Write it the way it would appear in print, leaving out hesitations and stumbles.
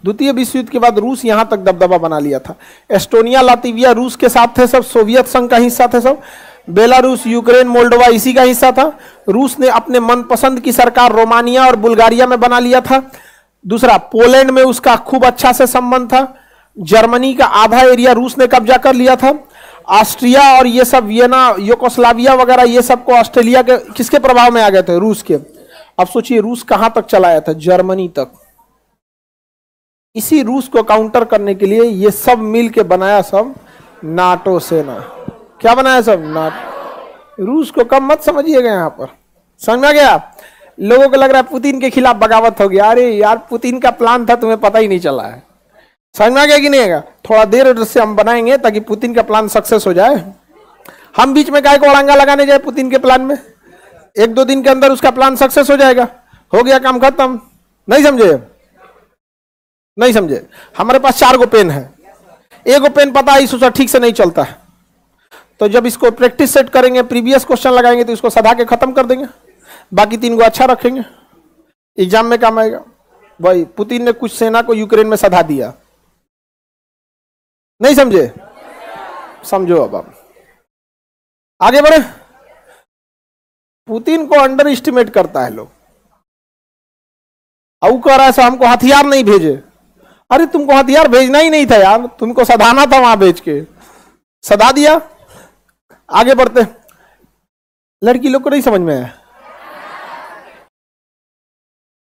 द्वितीय विश्व युद्ध के बाद रूस यहां तक दबदबा बना लिया था। एस्टोनिया, लातविया रूस के साथ थे सब, सोवियत संघ का हिस्सा थे सब। बेलारूस, यूक्रेन, मोल्डोवा इसी का हिस्सा था। रूस ने अपने मनपसंद की सरकार रोमानिया और बुल्गारिया में बना लिया था। दूसरा, पोलैंड में उसका खूब अच्छा से संबंध था। जर्मनी का आधा एरिया रूस ने कब्जा कर लिया था। ऑस्ट्रिया और ये सब, वियना, यूगोस्लाविया वगैरह, ये सब को ऑस्ट्रेलिया के किसके प्रभाव में आ गए थे? रूस के। अब सोचिए रूस कहां तक चला आया था? जर्मनी तक। इसी रूस को काउंटर करने के लिए ये सब मिल के बनाया सब नाटो सेना। क्या बनाया सब? नाटो। रूस को कम मत समझिएगा, यहां पर समझ में आ गया? लोगों को लग रहा है पुतिन के खिलाफ बगावत हो गया। अरे यार, पुतिन का प्लान था, तुम्हें पता ही नहीं चला है। समझ में आ गया कि नहीं आएगा? थोड़ा देर से हम बनाएंगे ताकि पुतिन का प्लान सक्सेस हो जाए। हम बीच में काय को अड़ंगा लगाने जाए पुतिन के प्लान में? 1-2 दिन के अंदर उसका प्लान सक्सेस हो जाएगा, हो गया काम खत्म। नहीं समझे? नहीं समझे? हमारे पास 4 गो पेन है, एक गो पेन पता है सोचा ठीक से नहीं चलता है, तो जब इसको प्रैक्टिस सेट करेंगे, प्रीवियस क्वेश्चन लगाएंगे तो इसको सधा के खत्म कर देंगे, बाकी 3 गो अच्छा रखेंगे, एग्जाम में काम आएगा। भाई पुतिन ने कुछ सेना को यूक्रेन में सधा दिया, नहीं समझे? समझो अब आप आगे बढ़े। पुतिन को अंडर एस्टिमेट करता है लोग। अब कह रहा है हमको हथियार नहीं भेजे। अरे तुमको हथियार भेजना ही नहीं था यार, तुमको सधाना था, वहां भेज के सधा दिया। आगे बढ़ते। लड़की लोग को नहीं समझ में आया।